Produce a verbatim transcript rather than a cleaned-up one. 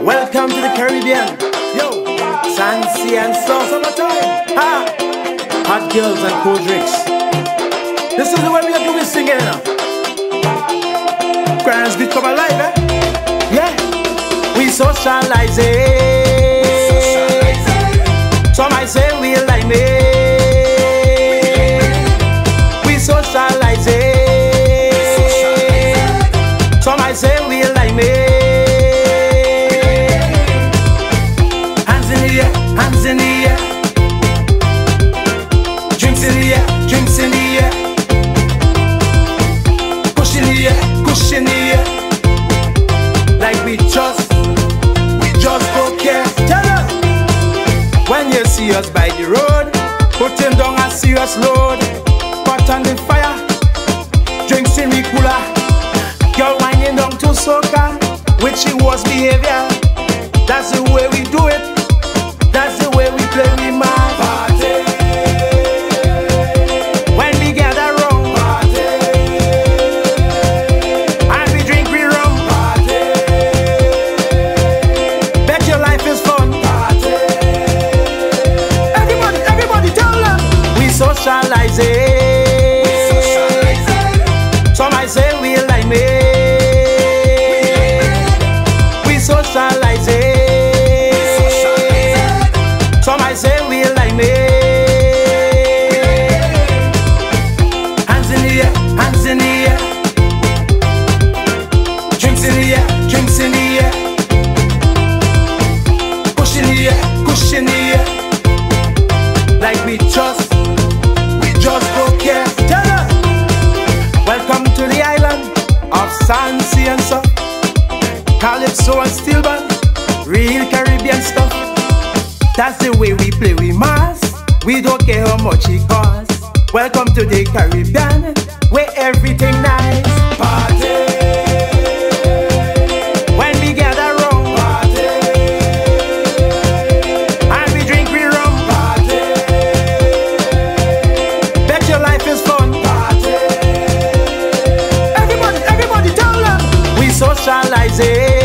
Welcome to the Caribbean. Yo, Sansi and stuff. Summertime. Ha! Hot girls and cold drinks. This is the way we are doing singing now. Grands beat come alive, eh? Yeah. We socializing. Some I say we like me. We socializing. Some I say we like me. Hands in the air, hands in the air. Drinks in the air, drinks in the air. Push in the air, push in the air. Like we just, we just don't care. Tell her. When you see us by the road, putting down a serious load. Pot on the fire, drinks in the cooler. Girl winding down to soca, with she was behavior. That's the way we do it. That's the way we play with my party. When we gather round, party. And we drink we rum, party. Bet your life is fun, party. Everybody, everybody tell them. We socializing. Some I say we like me. We socializing. Some I say we like me. Hands in the air, hands in the air. Drinks in the air, drinks in the air. Push in the air, push in the air. Like we just, we just don't care. Tell her. Welcome to the island of Sansi and stuff. Calypso and steel band. Real Caribbean stuff. That's the way we play with Mars. We don't care how much it costs. Welcome to the Caribbean, where everything nice. Party. When we gather round, party. And we drink we rum, party. Bet your life is fun, party. Everybody, everybody tell them. We socializing.